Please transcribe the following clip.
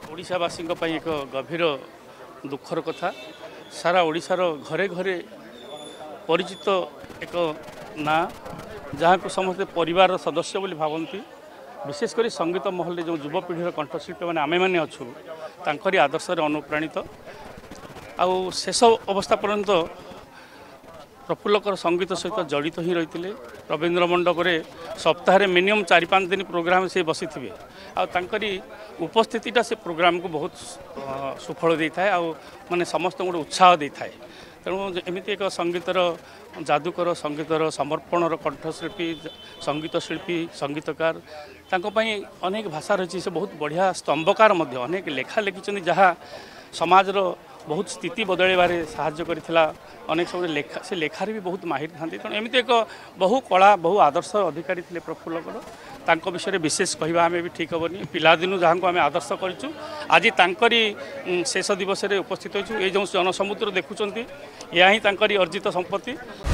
ओडिशावासी एक गभीर दुखर कथा सारा ओडिशार घरे घरे परिचित एक ना जहाँ को समस्ते परिवार सदस्य बोली भावती विशेषकर संगीत महल जो युवपीढ़ीर कंठशिल्पी मैंने आमे मैंने अच्छू तांकरी आदर्श अनुप्राणित आउ शेष अवस्था पर्यंत प्रफुल्लकर संगीत सहित जड़ित ही रही रवींद्र मंडप में सप्ताह मिनिमम 4-5 दिन प्रोग्राम से बसी थे आंकरी उपस्थितिटा से प्रोग्राम को बहुत सुफल दे था माने समस्त गोटे उत्साह दे था तेणु एमती एक संगीतर जादुकर संगीतर समर्पणर कंठशिल्पी संगीत शिल्पी संगीतकार तांकोपाई अनेक भाषा रही से बहुत बढ़िया स्तंभकार अनेक लेखा लिखिं जहाँ समाजर बहुत स्थिति बदलैबारे साहाय्य करथिला अनेक सब लेखा से लेखार भी बहुत माहिर था तेणु एमती एक बहु कला बहु आदर्श अधिकारी थे प्रफुल्लकर तांको विषय विशेष कहवा आम भी ठीक हेनी पिलादिन जहाँ को आम आदर्श करूँ आज तांकरी शेष दिवस उपस्थित होइछु ए जो जनसमुद्र देखुंत या ही तांकरी अर्जित संपत्ति